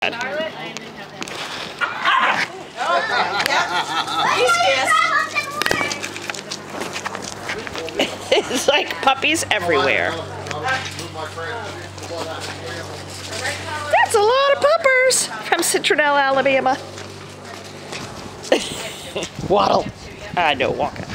God. It's like puppies everywhere. That's a lot of puppers from Citronelle, Alabama. Waddle. No, walk.